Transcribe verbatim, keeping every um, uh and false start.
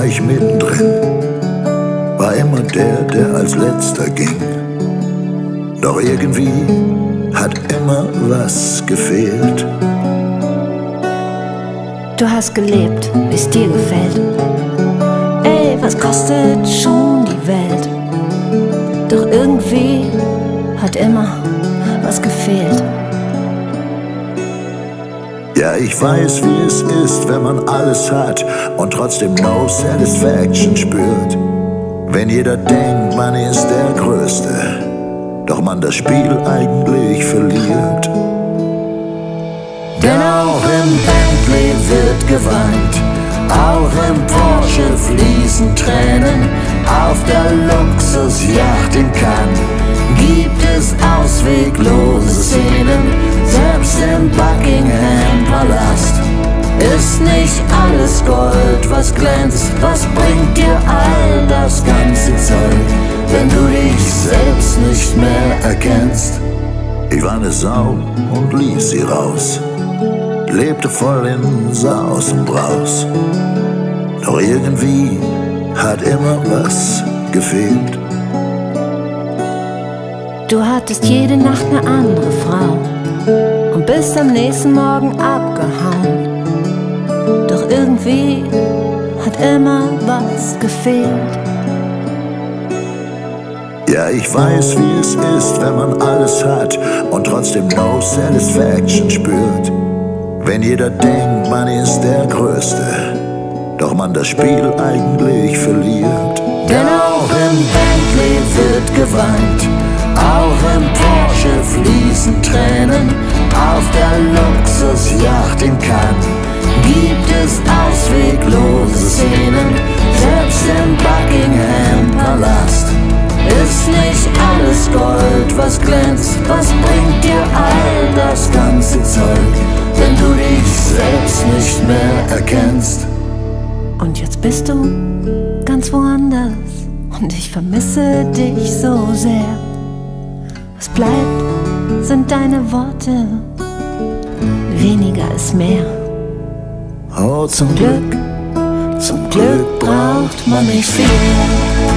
war ich mittendrin, war immer der, der als letzter ging. Doch irgendwie hat immer was gefehlt. Du hast gelebt, wie's dir gefällt. Ey, was kostet schon die Welt? Doch irgendwie hat immer was gefehlt. Ja, ich weiß, wie es ist, wenn man alles hat und trotzdem no satisfaction spürt. Wenn jeder denkt, man ist der Größte, doch man das Spiel eigentlich verliert. Denn auch im Bentley wird geweint, auch im Porsche fließen Tränen, auf der Luxusjacht in Cannes gibt es ausweglose Szenen. Selbst im Buckingham-Palast ist nicht alles Gold, was glänzt. Was bringt dir all das ganze Zeug, wenn du dich selbst nicht mehr erkennst? Ich war eine Sau und ließ sie raus, lebte voll in Saus und Braus. Doch irgendwie hat immer was gefehlt. Du hattest jede Nacht eine andere Frau und bist am nächsten Morgen abgehauen. Doch irgendwie hat immer was gefehlt. Ja, ich weiß, wie es ist, wenn man alles hat und trotzdem no satisfaction spürt. Wenn jeder denkt, man ist der Größte, doch man das Spiel eigentlich verliert. Denn auch im Bentley wird geweint, auch im Porsche fließen Tränen, auf der Luxusjacht in Cannes gibt es ausweglose Szenen. Selbst im Buckingham-Palast ist nicht alles Gold, was glänzt. Was bringt dir all das ganze Zeug, wenn du dich selbst nicht mehr erkennst? Und jetzt bist du ganz woanders und ich vermisse dich so sehr. Was bleibt, sind deine Worte, weniger ist mehr. Oh, Zum Glück, zum Glück braucht man nicht viel.